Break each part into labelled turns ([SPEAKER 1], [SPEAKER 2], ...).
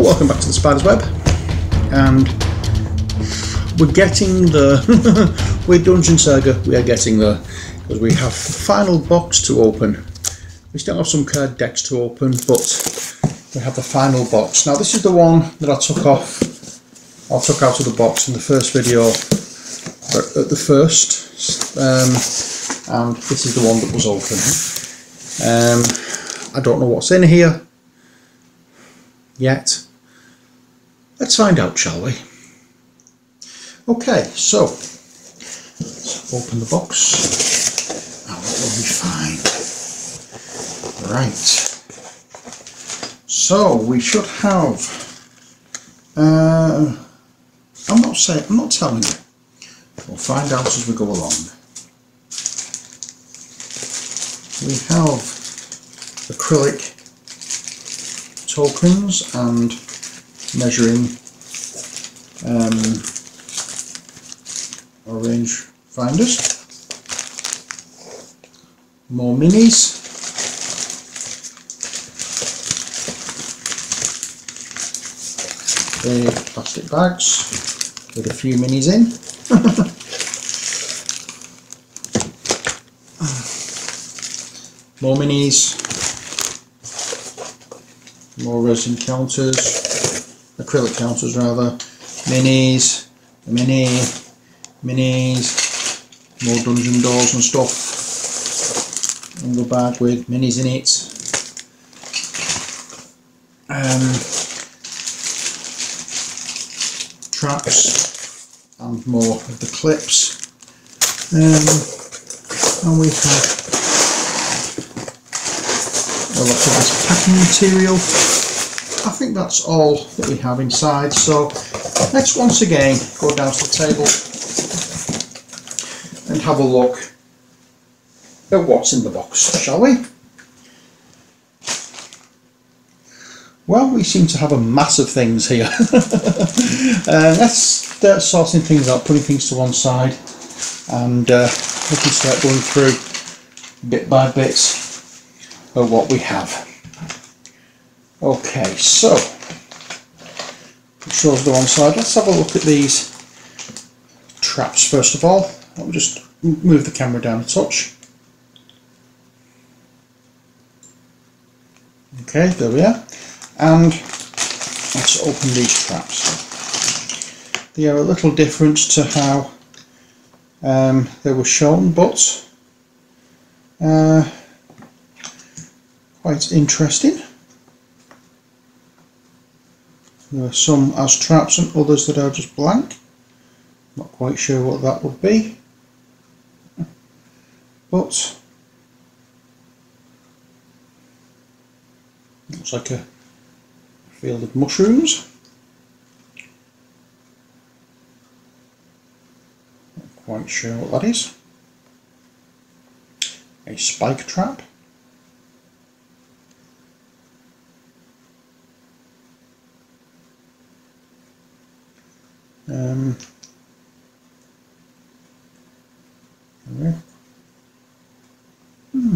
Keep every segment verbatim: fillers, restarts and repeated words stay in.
[SPEAKER 1] Hello, welcome back to the Spider's Web, and we're getting the with Dungeon Saga. We are getting there because we have final box to open. We still have some card decks to open, but we have the final box. Now this is the one that I took off. I took out of the box in the first video at the first, um, and this is the one that was open. Um, I don't know what's in here yet. Let's find out, shall we? Okay, so let's open the box and what will we find? Right, so we should have uh, I'm not saying I'm not telling you, we'll find out as we go along. We have acrylic tokens and measuring um, or range finders, more minis, the plastic bags with a few minis in. More minis, more resin counters, acrylic counters rather, minis, mini, minis, more dungeon doors and stuff in the bag with minis in it. Um, traps and more of the clips, um, and we have a lot of this packing material. I think that's all that we have inside, so let's once again go down to the table and have a look at what's in the box, shall we? Well, we seem to have a mass of things here. uh, let's start sorting things out, putting things to one side, and uh, we can start going through bit by bit of what we have. Okay, so it shows the one side. Let's have a look at these traps first of all. I'll just move the camera down a touch. Okay, there we are. And let's open these traps. They are a little different to how um, they were shown, but uh, quite interesting. There are some as traps and others that are just blank. Not quite sure what that would be, but looks like a field of mushrooms. Not quite sure what that is. A spike trap. Um, hmm.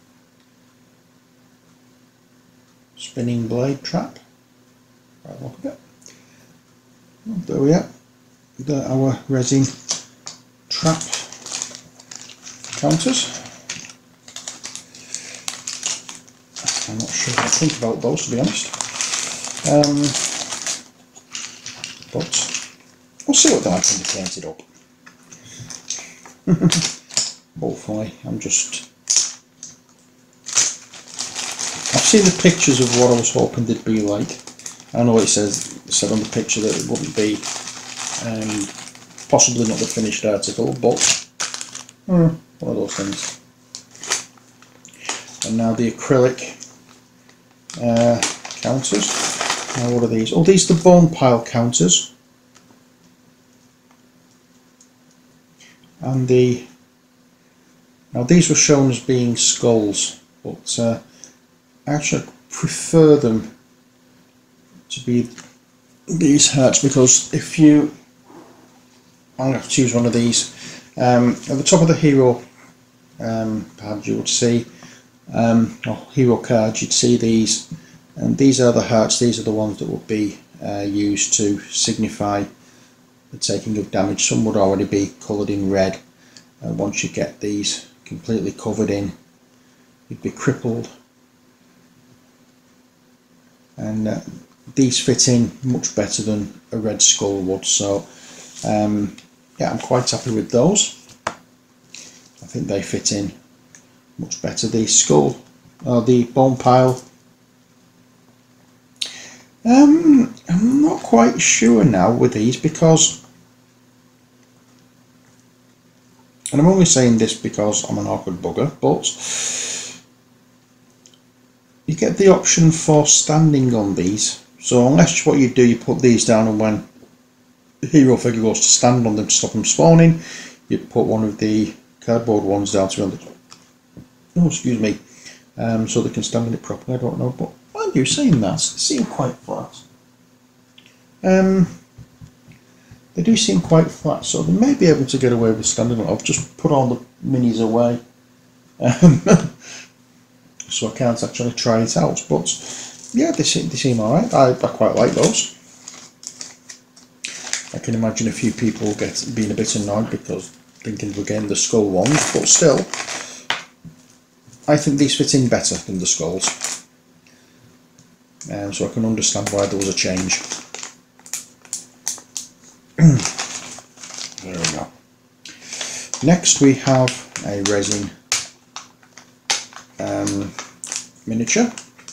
[SPEAKER 1] Spinning blade trap. Right, look at it. Oh, there we are. There are our resin trap counters. I'm not sure what I think about those, to be honest. Um, but we'll see what they're like when they paint it up. Hopefully, I'm just... I've seen the pictures of what I was hoping they'd be like. I know it says it said on the picture that it wouldn't be um, possibly not the finished article, but uh, one of those things. And now the acrylic uh, counters. Now what are these? Oh, these are the bone pile counters. And the now these were shown as being skulls, but uh, I actually prefer them to be these hearts, because if you, I'm going to have to choose one of these. Um, at the top of the hero um, pad you would see, um, or hero card, you'd see these And these are the hearts. These are the ones that would be uh, used to signify the taking of damage. Some would already be coloured in red. Uh, once you get these completely covered in, you'd be crippled. And uh, these fit in much better than a red skull would. So um, yeah, I'm quite happy with those. I think they fit in much better. The skull, or the bone pile, um, I'm not quite sure now with these, because, and I'm only saying this because I'm an awkward bugger, but you get the option for standing on these. So unless what you do, you put these down, and when the hero figure goes to stand on them to stop them spawning, you put one of the cardboard ones down to be on the, oh excuse me, um, so they can stand on it properly. I don't know, but mind you saying that, they seem quite flat. Um, they do seem quite flat, so they may be able to get away with standing on it. I've just put all the minis away, um, so I can't actually try it out, but yeah, they seem, they seem alright. I, I quite like those. I can imagine a few people get being a bit annoyed because thinking we're getting the skull ones, but still, I think these fit in better than the skulls. Um, so I can understand why there was a change. There we go. Next we have a resin um, miniature.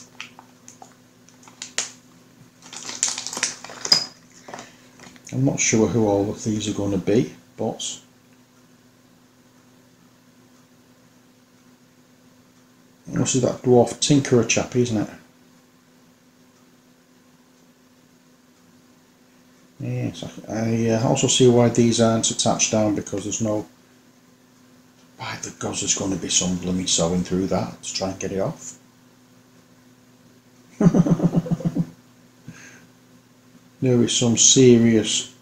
[SPEAKER 1] I'm not sure who all of these are going to be, but this is that dwarf tinkerer chappy, isn't it? Yes, I uh, also see why these aren't attached down, because there's no, by the gods, there's going to be some blooming sewing through that to try and get it off. There is some serious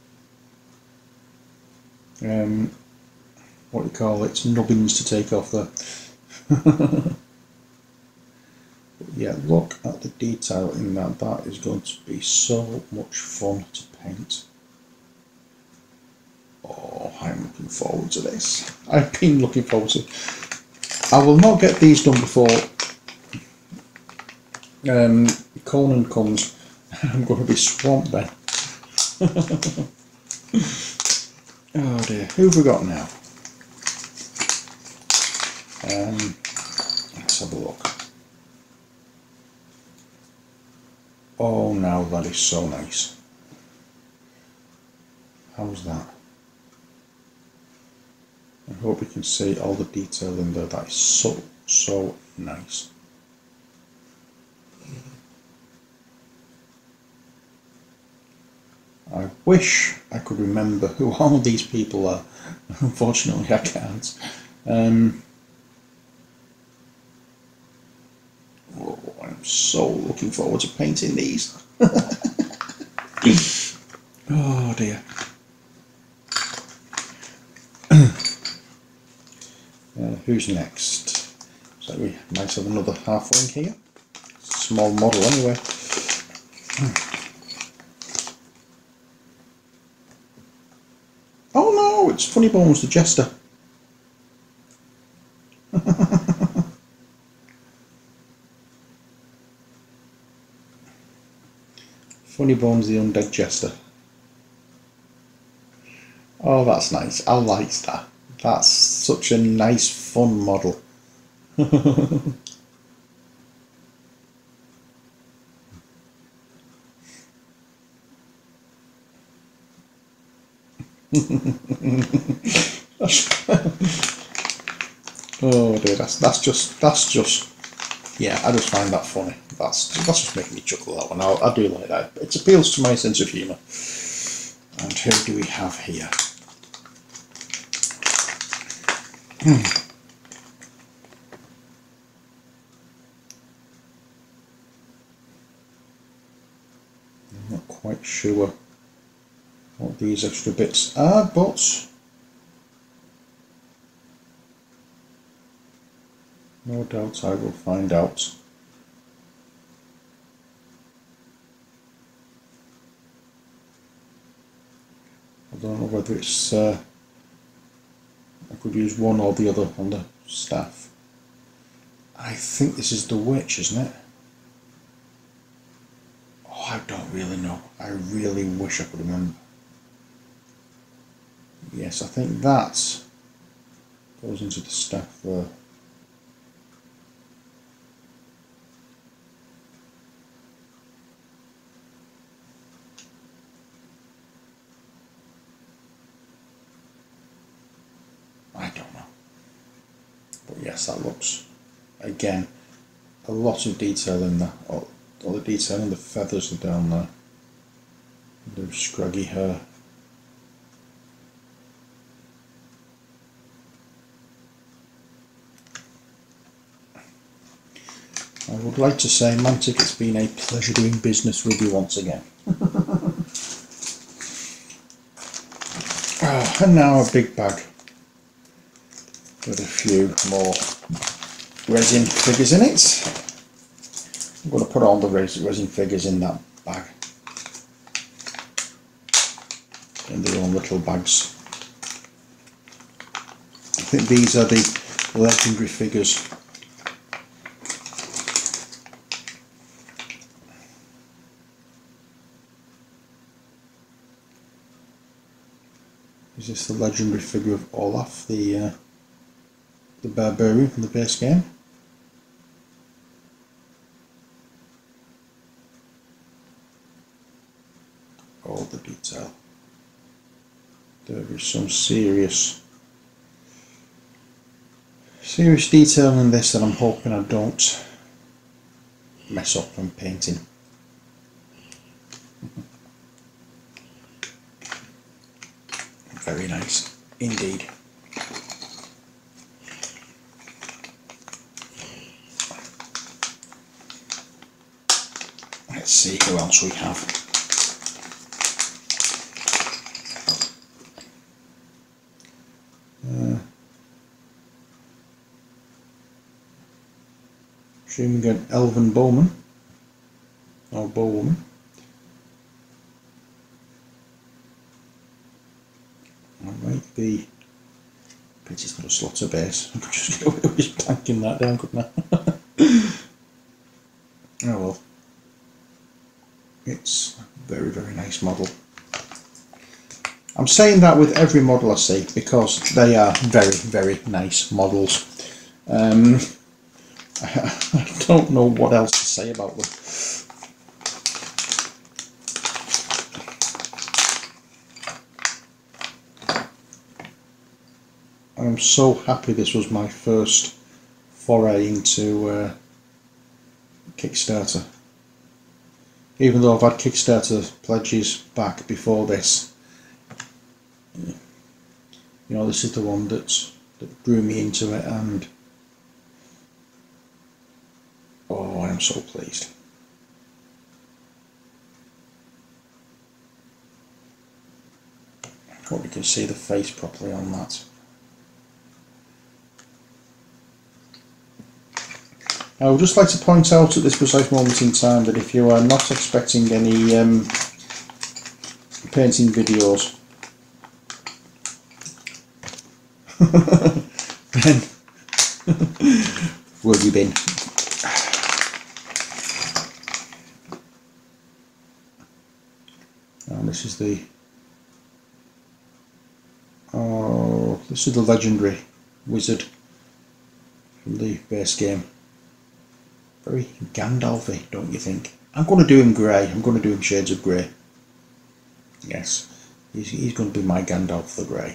[SPEAKER 1] um, what do you call it, nubbins to take off there. Yeah, look at the detail in that. That is going to be so much fun to paint. Oh, I'm looking forward to this. I've been looking forward to it. I will not get these done before um, Conan comes. I'm going to be swamped then. Oh dear, who have we got now? Um, let's have a look. Oh, now that is so nice. How's that? I hope you can see all the detail in there. That is so, so nice. I wish I could remember who all these people are. Unfortunately, I can't. Um, oh, I'm so looking forward to painting these. Oh dear. Uh, who's next? So we might have another halfling here. Small model anyway. Oh no, it's Funny Bones the Jester. Funny Bones the Undead Jester. Oh, that's nice. I like that. That's such a nice, fun model. Oh dear, that's that's just that's just yeah. I just find that funny. That's that's just making me chuckle, that one. I, I do like that. It appeals to my sense of humour. And who do we have here? Hmm. I'm not quite sure what these extra bits are, but no doubt I will find out. I don't know whether it's uh, I could use one or the other on the staff. I think this is the witch, isn't it? Oh, I don't really know. I really wish I could remember. Yes, I think that goes into the staff there. I don't know. But yes, that looks, again, a lot of detail in there. All, all the detail in the feathers are down there. The scraggy hair. I would like to say, Mantic, it's been a pleasure doing business with you once again. Oh, and now a big bag with a few more resin figures in it. I'm going to put all the resin figures in that bag, in their own little bags. I think these are the legendary figures. Is this the legendary figure of Olaf, the uh, the barbarian from the base game? All the detail. There is some serious, serious detail in this that I'm hoping I don't mess up when painting. Very nice indeed. Let's see who else we have. Uh, assuming an elven bowman or bowwoman. Alright, the picture's got a slaughter base. I could just go just planking that down, couldn't I? Oh well. It's a very, very nice model. I'm saying that with every model I see because they are very, very nice models. Um, I, I don't know what else to say about them. I'm so happy this was my first foray into uh, Kickstarter. Even though I've had Kickstarter pledges back before this, you know, this is the one that's, that drew me into it, and oh, I'm so pleased. I hope you can see the face properly on that. I would just like to point out at this precise moment in time that if you are not expecting any um, painting videos, then where have you been? And this is the oh, this is the legendary wizard from the base game. Very Gandalf-y, don't you think? I'm going to do him grey. I'm going to do him shades of grey. Yes, he's, he's going to be my Gandalf the grey.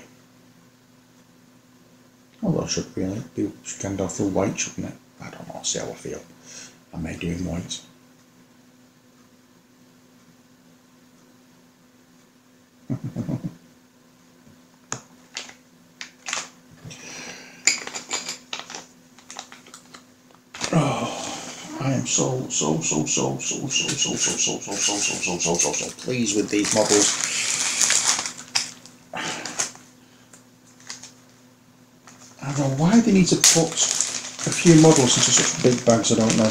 [SPEAKER 1] Although I should really do Gandalf the white, shouldn't it? I don't know, see how I feel. I may do him white. I am so, so, so, so, so, so, so, so, so, so, so, so, so, so, so, so pleased with these models. I don't know why they need to put a few models into such big bags, I don't know.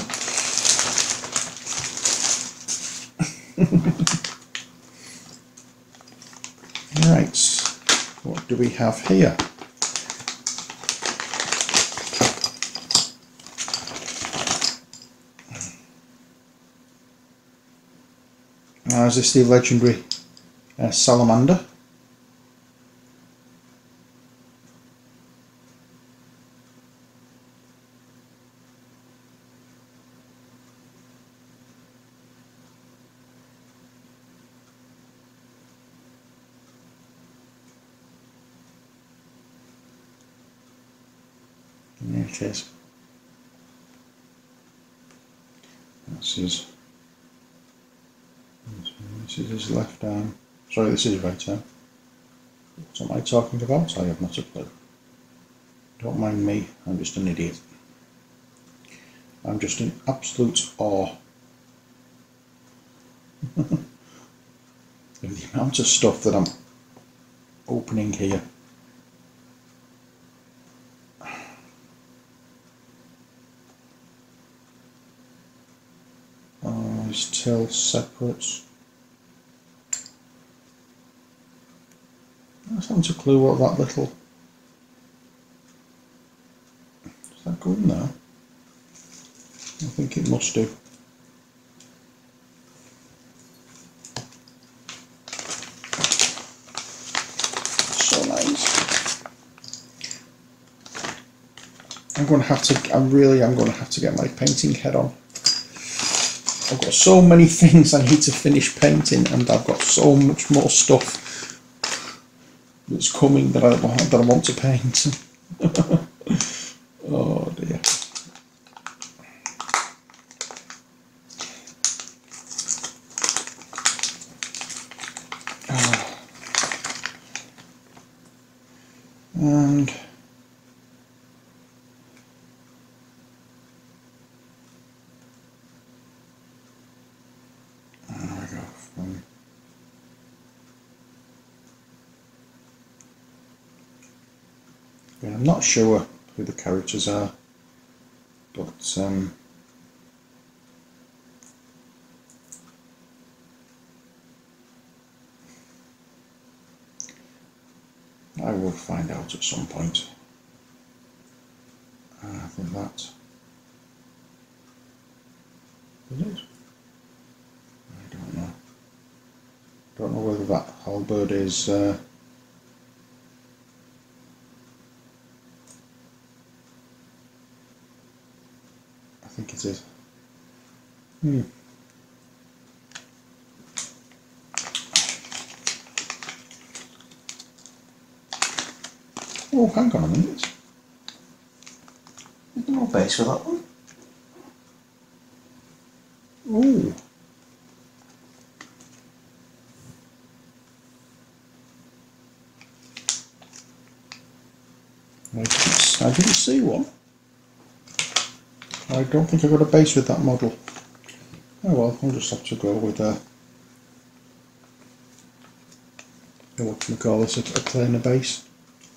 [SPEAKER 1] Right, what do we have here? Now, is this the legendary uh, salamander? There it is. This is, this is his left arm. Sorry, this is his right arm. What am I talking about? I have not a clue. Don't mind me, I'm just an idiot. I'm just in absolute awe of the amount of stuff that I'm opening here. Oh, his tail separate. I haven't a clue what that little... Does that go in there? I think it must do. So nice. I'm going to have to, I really am going to have to get my painting head on. I've got so many things I need to finish painting, and I've got so much more stuff that's coming that I, that I want to paint. Oh dear. And there we go. Um, yeah, I'm not sure who the characters are, but um, I will find out at some point. Uh, I think that is it. I don't know. Don't know whether that halberd is. Uh, I think it is. Hmm. Oh, hang on a minute. There's no base for that one. Oh. I didn't, I didn't see one. I don't think I got a base with that model. Oh well, I'll just have to go with a, what can we call this, a, a planar base.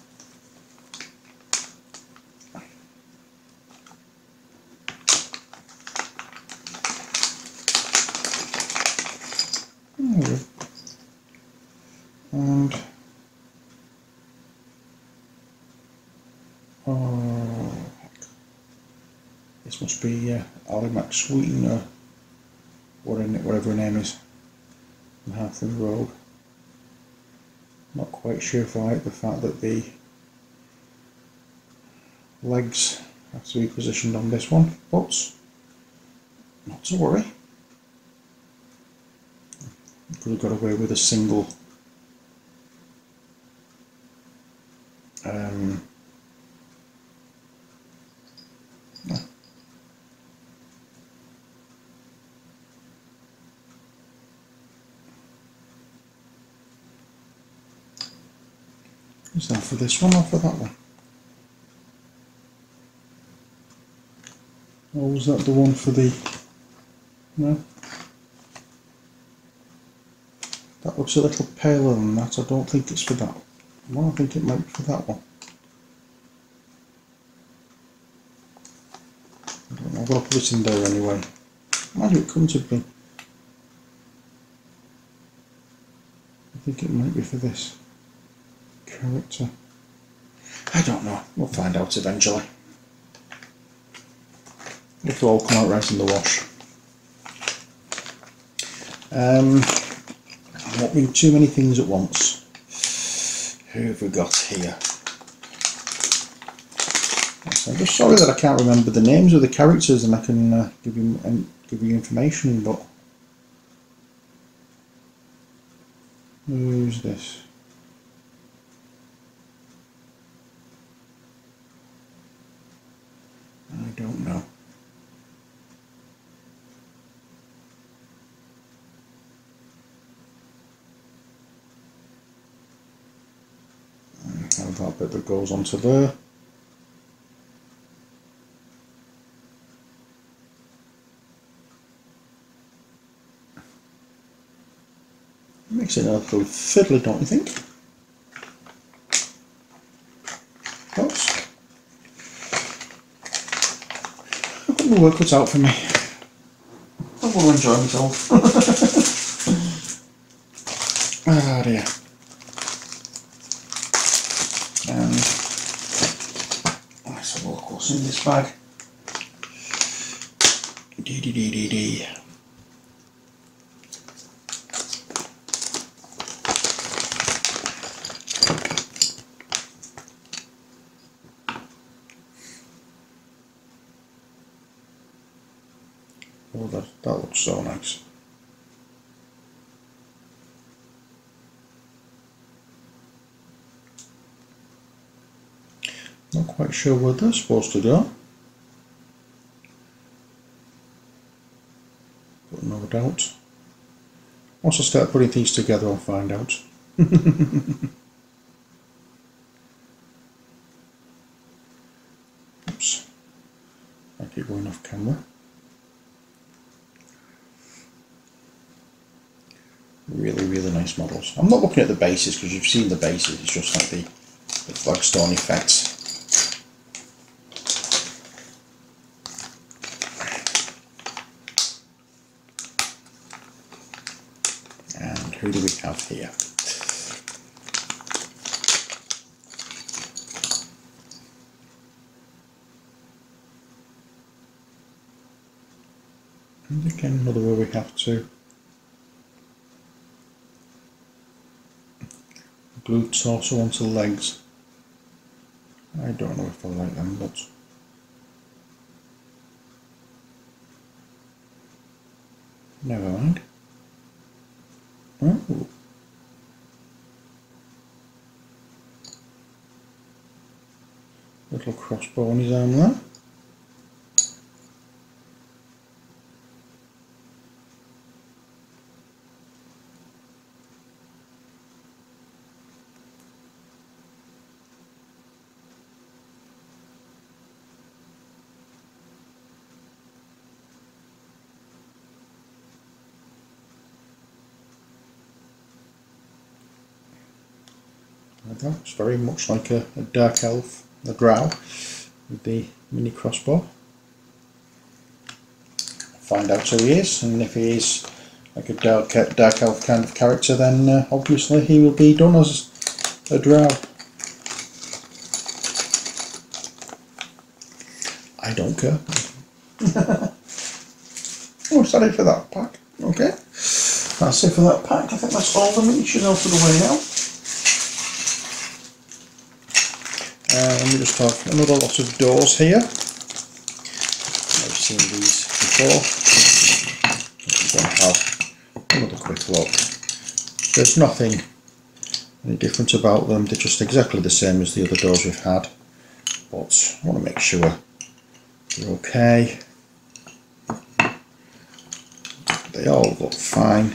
[SPEAKER 1] And oh, this must be uh, Ali McSween or whatever her name is in Hampton Road. Not quite sure if I like the fact that the legs have to be positioned on this one, but not to worry. Could have got away with a single um, yeah. Is that for this one or for that one? Or was that the one for the... No? That looks a little paler than that. I don't think it's for that. Well, I think it might be for that one. I don't know. I'm going to put it in there anyway. Imagine it couldn't have been. I think it might be for this. character. I don't know. We'll find out eventually. It'll all come out right in the wash. Um, I'm not doing too many things at once. Who have we got here? I'm just sorry that I can't remember the names of the characters, and I can uh, give you um, give you information. But who's this? I don't know. I have that bit that goes onto there. Makes it a little fiddly, don't you think? Oops. I've got my work cut out for me. I want to enjoy myself. Ah dear. And let's have a look what's in this bag. Dee dee dee dee dee. Oh, that, that looks so nice. Not quite sure where they're supposed to go, but no doubt. Once I start putting things together, I'll find out. Oops, I keep going off camera. Really, really nice models. I'm not looking at the bases because you've seen the bases, it's just like the, the flagstone effects. And who do we have here? And again, another way we have to. Glued torso onto the legs. I don't know if I like them, but never mind. Oh. Little crossbow on his arm there. It's very much like a, a dark elf, a drow, with the mini crossbow. Find out who he is, and if he is like a dark, dark elf kind of character, then uh, obviously he will be done as a drow. I don't care. Oh, is that it for that pack? Okay, that's it for that pack. I think that's all the miniatures out of the way now. Uh, and we just have another lot of doors here. I've seen these before. I'm going to have another quick look. There's nothing any different about them. They're just exactly the same as the other doors we've had. But I want to make sure they're okay. They all look fine.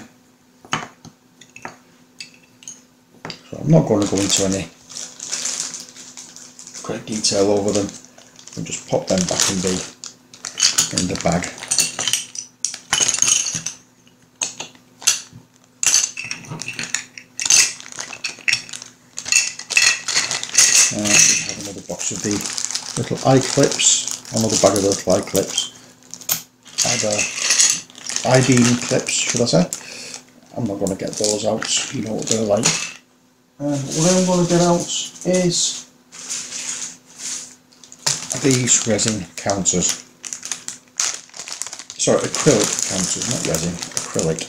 [SPEAKER 1] So I'm not going to go into any great detail over them, and just pop them back in the in the bag. Uh, we have another box of the little eye clips, another bag of the little eye clips, either I-beam clips, should I say. I'm not going to get those out, you know what they're like. Um, what I'm going to get out is these resin counters. Sorry, acrylic counters, not resin, acrylic.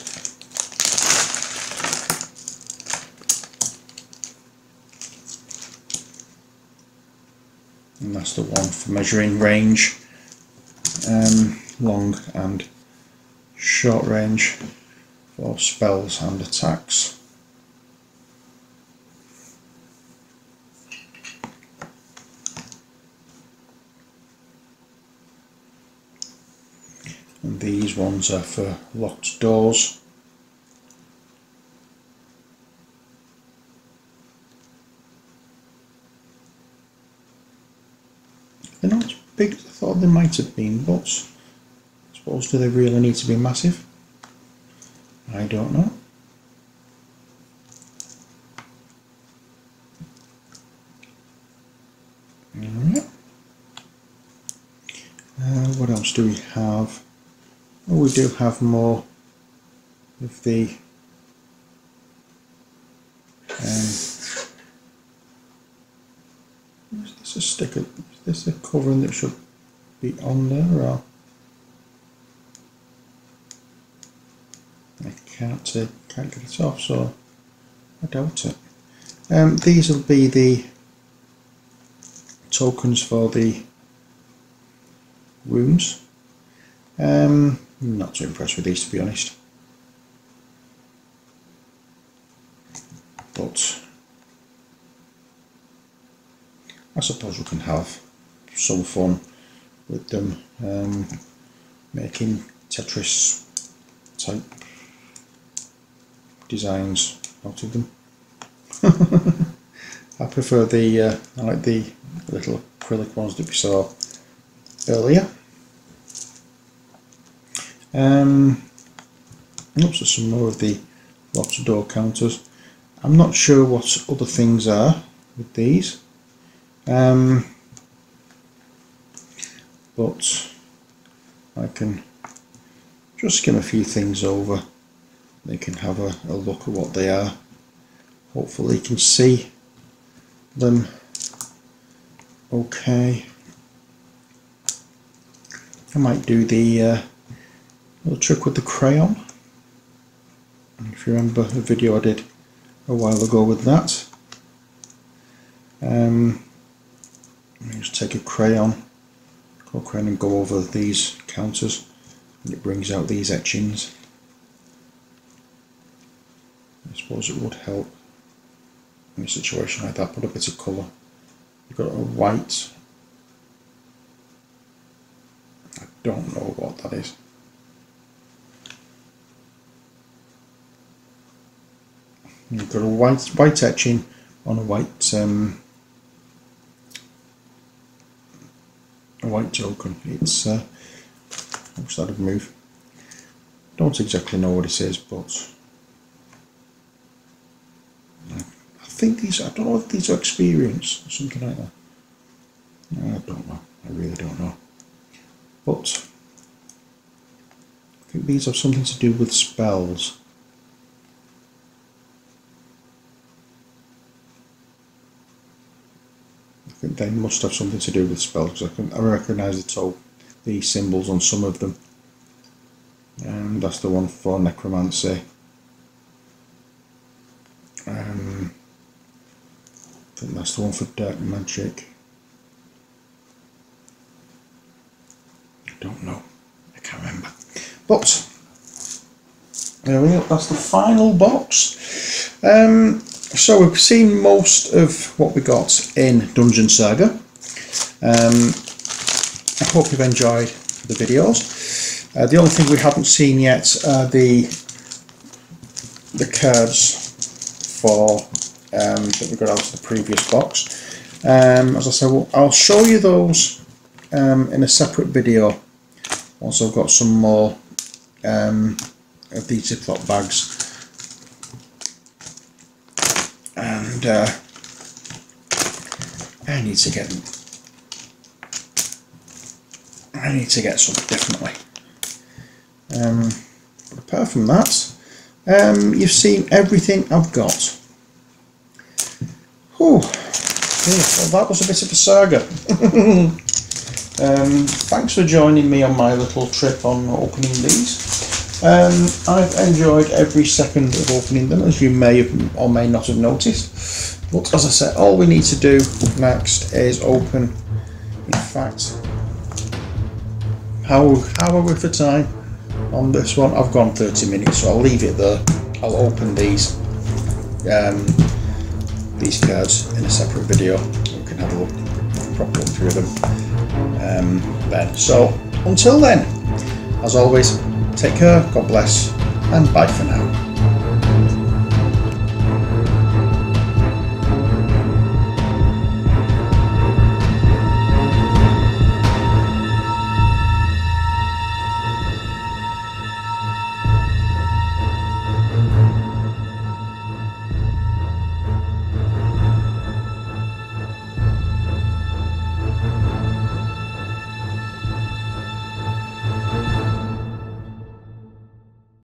[SPEAKER 1] And that's the one for measuring range, um, long and short range for spells and attacks. And these ones are for locked doors. They're not as big as I thought they might have been, but I suppose do they really need to be massive? I don't know. Alright. Uh, what else do we have? Oh, we do have more of the um, is this a sticker? Is this a covering that should be on there, or I can't uh, can't get it off, so I doubt it. Um, these will be the tokens for the rooms. Um, not too impressed with these, to be honest, but I suppose we can have some fun with them, um, making Tetris type designs out of them. I prefer the, uh, I like the little acrylic ones that we saw earlier. Um, and also some more of the locked door counters. I'm not sure what other things are with these, um, but I can just skim a few things over. They can have a, a look at what they are. Hopefully you can see them okay. I might do the uh, little trick with the crayon. If you remember the video I did a while ago with that. Um, just take a crayon, go crayon and go over these counters, and it brings out these etchings. I suppose it would help in a situation like that. Put a bit of colour. You've got a white. I don't know what that is. You've got a white white etching on a white um, a white token. It's uh, what's that move? Don't exactly know what it is, but I think these. I don't know if these are experience or something like that. I don't know. I really don't know. But I think these have something to do with spells. I think they must have something to do with spells, because I can I recognise the to the symbols on some of them. And that's the one for necromancy. Um, I think that's the one for dark magic. I don't know. I can't remember. But there we go. That's the final box. Um, so we've seen most of what we got in Dungeon Saga. Um, I hope you've enjoyed the videos. Uh, the only thing we haven't seen yet are the the cards for um, that we got out of the previous box. Um, as I said, well, I'll show you those um, in a separate video once I've got some more um, of these Ziploc bags. And uh, I need to get them. I need to get some, definitely. Um, but apart from that, um, you've seen everything I've got. Whew. Yeah, well, that was a bit of a saga. um, thanks for joining me on my little trip on opening these. Um, I've enjoyed every second of opening them, as you may have or may not have noticed. But as I said, all we need to do next is open, in fact, how, how are we for time on this one? I've gone thirty minutes, so I'll leave it there. I'll open these um, these cards in a separate video. We can have a look, proper look through them um, then. So until then, as always, take care, God bless, and bye for now.